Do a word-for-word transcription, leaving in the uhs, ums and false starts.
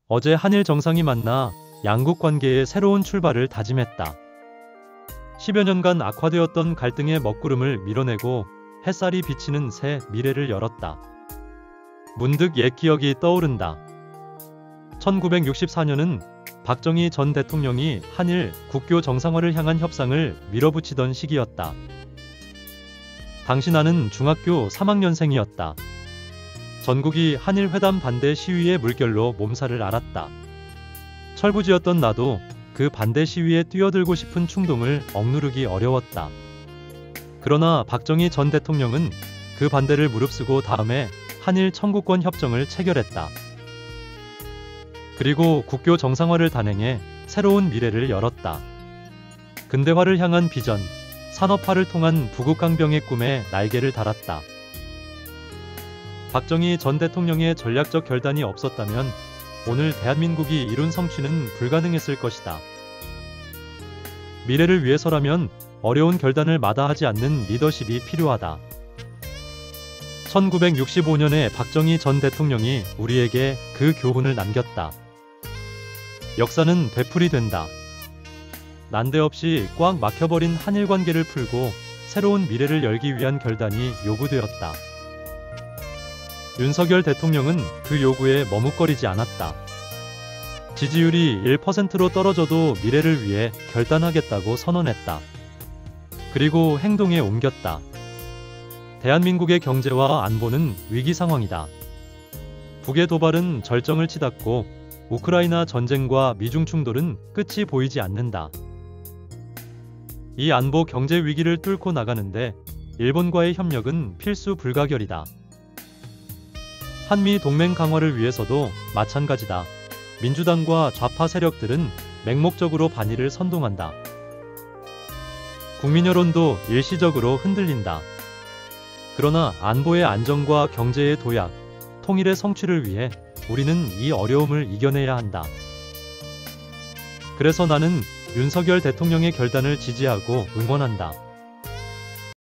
어제 한일 정상이 만나 양국 관계의 새로운 출발을 다짐했다. 십여 년간 악화되었던 갈등의 먹구름을 밀어내고 햇살이 비치는 새 미래를 열었다. 문득 옛 기억이 떠오른다. 천구백육십사 년은 박정희 전 대통령이 한일 국교 정상화를 향한 협상을 밀어붙이던 시기였다. 당시 나는 중학교 삼 학년생이었다. 전국이 한일 회담 반대 시위의 물결로 몸살을 앓았다. 철부지였던 나도 그 반대 시위에 뛰어들고 싶은 충동을 억누르기 어려웠다. 그러나 박정희 전 대통령은 그 반대를 무릅쓰고 다음에 한일 청구권 협정을 체결했다. 그리고 국교 정상화를 단행해 새로운 미래를 열었다. 근대화를 향한 비전, 산업화를 통한 부국강병의 꿈에 날개를 달았다. 박정희 전 대통령의 전략적 결단이 없었다면 오늘 대한민국이 이룬 성취는 불가능했을 것이다. 미래를 위해서라면 어려운 결단을 마다하지 않는 리더십이 필요하다. 천구백육십오 년에 박정희 전 대통령이 우리에게 그 교훈을 남겼다. 역사는 되풀이된다. 난데없이 꽉 막혀버린 한일 관계를 풀고 새로운 미래를 열기 위한 결단이 요구되었다. 윤석열 대통령은 그 요구에 머뭇거리지 않았다. 지지율이 일 퍼센트로 떨어져도 미래를 위해 결단하겠다고 선언했다. 그리고 행동에 옮겼다. 대한민국의 경제와 안보는 위기 상황이다. 북의 도발은 절정을 치닫고 우크라이나 전쟁과 미중 충돌은 끝이 보이지 않는다. 이 안보 경제 위기를 뚫고 나가는데 일본과의 협력은 필수 불가결이다. 한미 동맹 강화를 위해서도 마찬가지다. 민주당과 좌파 세력들은 맹목적으로 반일을 선동한다. 국민 여론도 일시적으로 흔들린다. 그러나 안보의 안정과 경제의 도약, 통일의 성취를 위해 우리는 이 어려움을 이겨내야 한다. 그래서 나는 윤석열 대통령의 결단을 지지하고 응원한다.